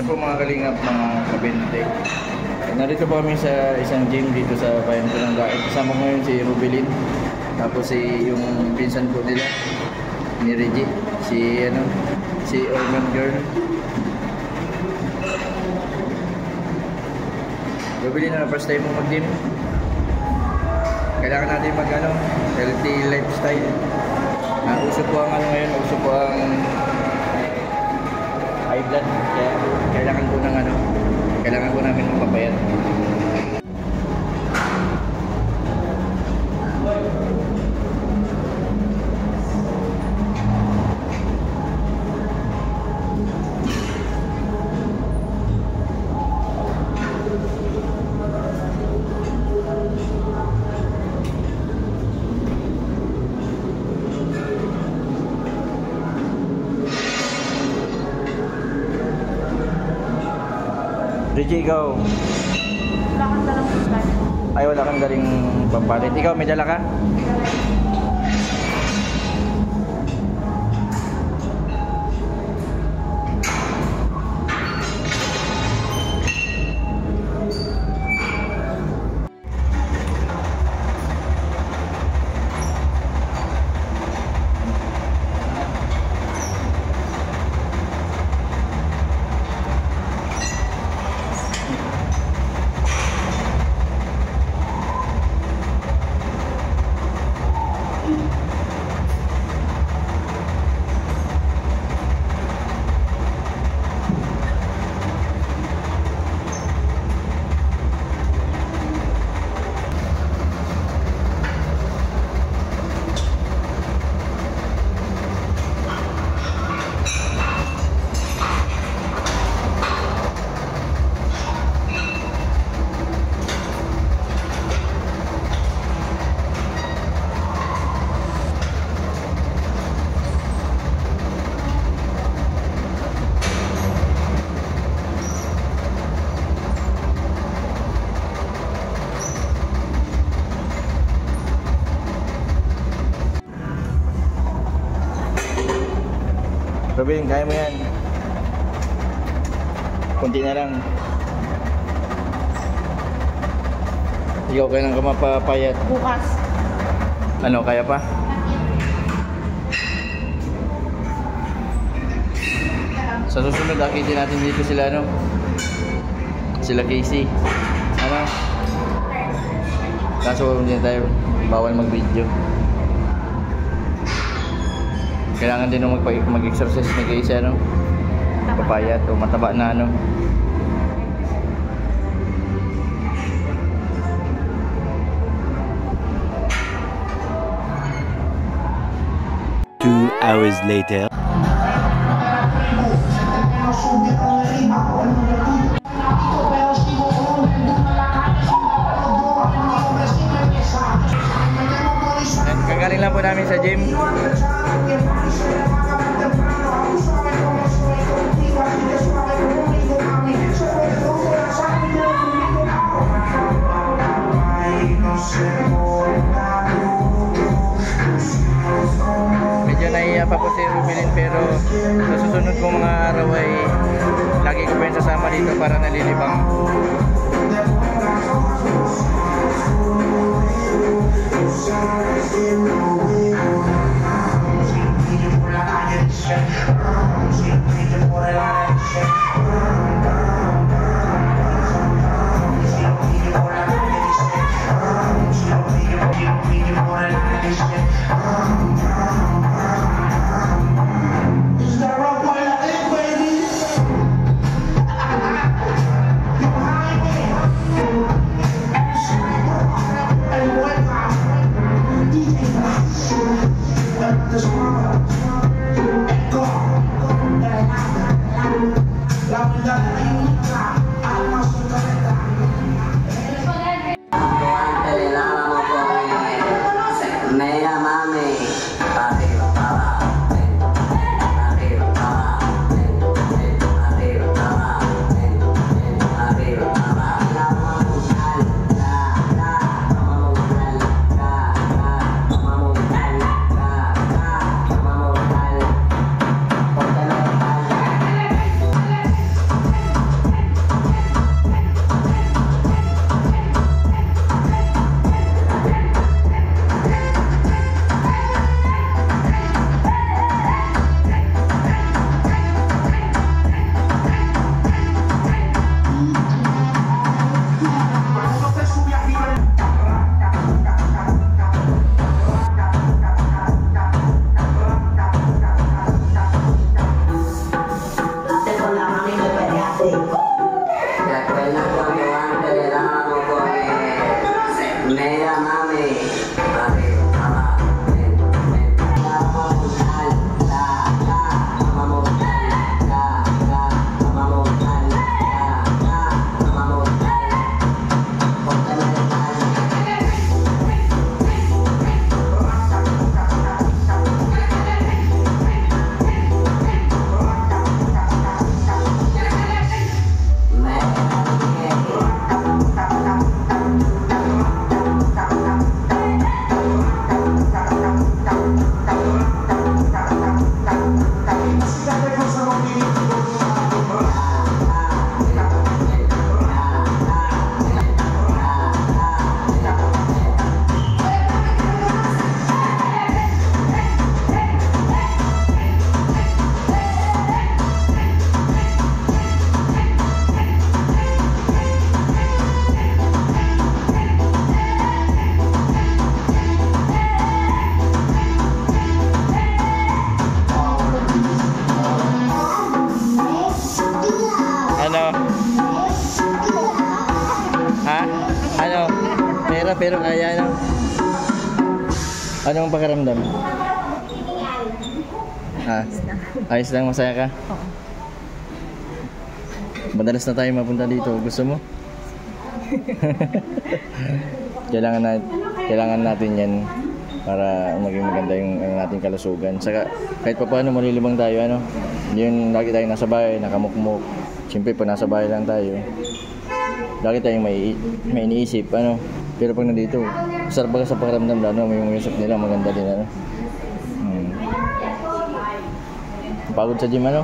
po mga kalingap, mga kabente. Narito po kami sa isang gym dito sa Bayan Kalangga. Kasama ko ngayon si Rubilin. Tapos yung pinsan po nila ni Reggie, si Orman Girl. Rubilin, na first time mo mag-gym? Kailangan natin healthy lifestyle. Uso po ang ngayon, uso po ang high blood. Kaya kailangan po namin magpapayat. Reggie, ikaw? Wala kang dalang pagkain. Ay, wala kang galing pampalit. Ikaw, may dala ka? Rubilin, kaya mo yan. Kunti na lang. Ikaw, kailan ka mapapayat? Bukas. Ano, kaya pa? Sa susunod, akitin natin dito sila, sila Casey. Kaso hindi tayo bawal mag-video. Kailangan din mag-exercise ni Casey, papayat o mataba na, 2 hours later. Kagaling lang po namin sa gym. Medyo naiya pa po si Rubilin, pero sa susunod kong mga araw ay lagi ko pa yung sasama dito para nalilibang. pero kaya na. Anong pakiramdam? Ha? Ayos lang, masaya ka? Oo. Madalas na tayo mapunta dito. Gusto mo? kailangan natin yan para maging maganda yung nating kalusugan. Saka kahit pa paano malilibang tayo, ano? Yung lagi tayong nasa bahay, nakamukmuk. Siyempre pag nasa bahay lang tayo, lagi tayong may iniisip, ano? Pero pag nandito, sarap ba sa pakiramdam, lalo may usap nila, maganda din, ano? Pagod sa gym, ano?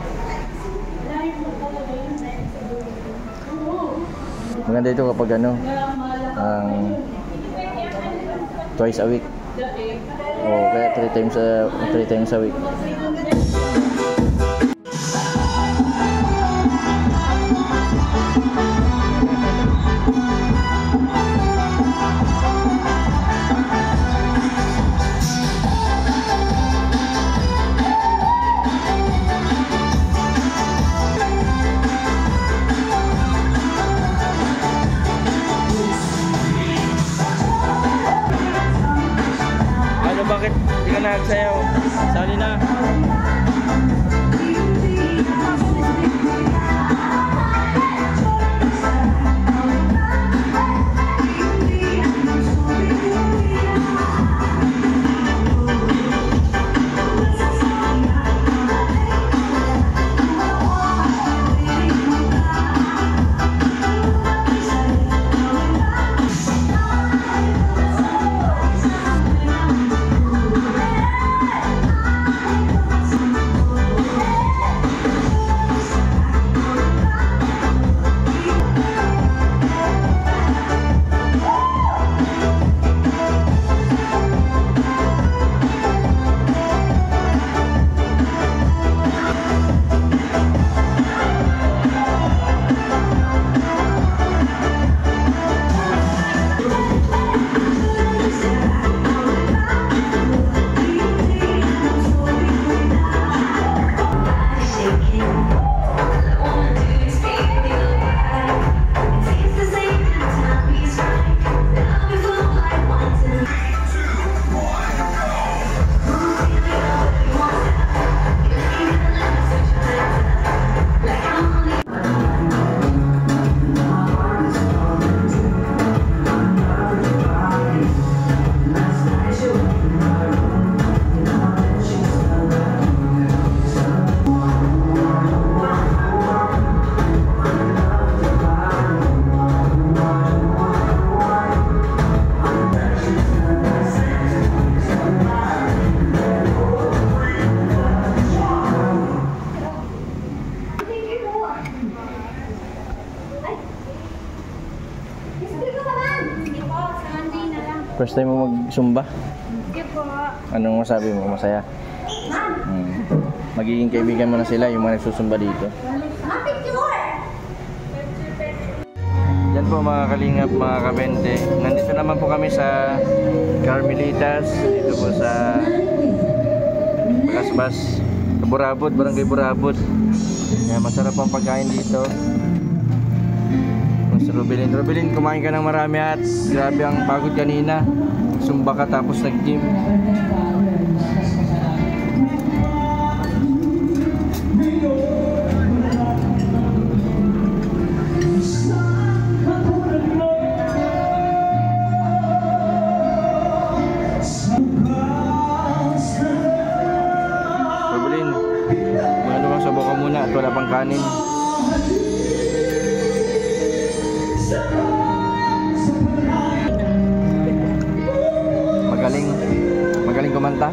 Maganda ito kapag ano, twice a week. O kaya 3 times a week. Bakit di ka nagsayaw? Sali na. First time mo mag-zumba? Hindi po. Anong masabi mo? Masaya? Magiging kaibigan mo na sila, yung mga nagsusumba dito. Yan po mga kalingap, mga kabente. Nandito naman po kami sa Carmelitas. Dito po sa Basbas, Burabot, Barangay Burabot. Yan, masarap ang pagkain dito. Rubilin, kumain ka ng marami at grabe ang pagod kanina. Sumba ka tapos nag-gym. Rubilin, maluwang sa boka muna at wala pang kanin. Magaling kumanta.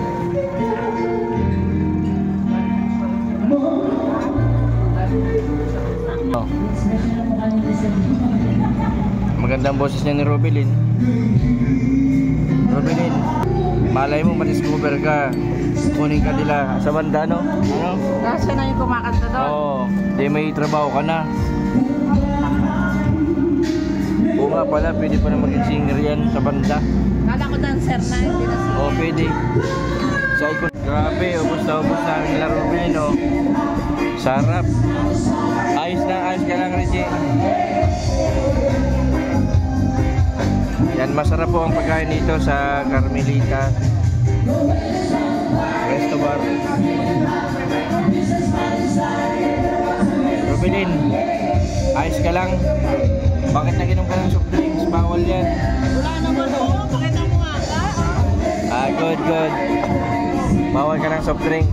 Oh. Magandang boses niya ni Rubilin. Rubilin, malay mo ma-discover ka. Kunin ka nila sa banda, no? Ano? Kasi na yung kumakanta doon. Oo, di may trabaho ka na. Oo nga pala, pwede pa na maging singer yan sa banda. Kala ko dancer na, hindi na singer. Oo, pwede. Sa ikon, grabe, ubos namin nila Rubilin, oh. Sarap. Ayos ka lang, Reggie. Yan, masarap po ang pagkain dito sa Carmelita Resto Bar. Rubilin, ayos ka lang. Bakit naginom ka ng soft drinks? Bawal yan. Wala naman po. Pakita mo nga ka. Good, good. Bawal ka ng soft drinks.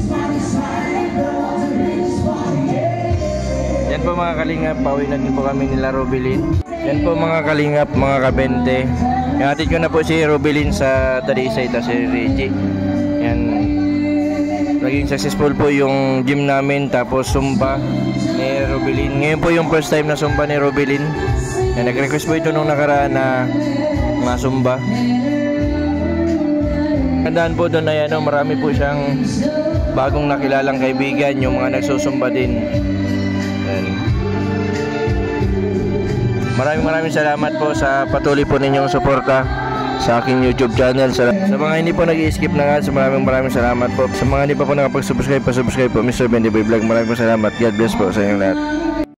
Yan po mga kalingap, pauwi na din po kami nila Rubilin. Yan po mga kalingap, mga kabente. Ihatid ko na po si Rubilin sa Talisay, ta si Reggie. Yan. Naging successful po yung gym namin, tapos Zumba ni Rubilin. Ngayon po yung first time na Zumba ni Rubilin. Yan, nag-request po ito nung nakaraan na mga Zumba. Tandaan po doon na marami po siyang bagong nakilalang kaibigan, yung mga nagsusumba din. Yan. Maraming salamat po sa patuloy po ninyong suporta sa aking YouTube channel. Sa mga hindi po nag-i-skip na nga, maraming salamat po. Sa mga hindi pa po nakapag-subscribe, pa-subscribe po Mr. Bendy Boy Vlog. Maraming salamat. God bless po sa inyong lahat.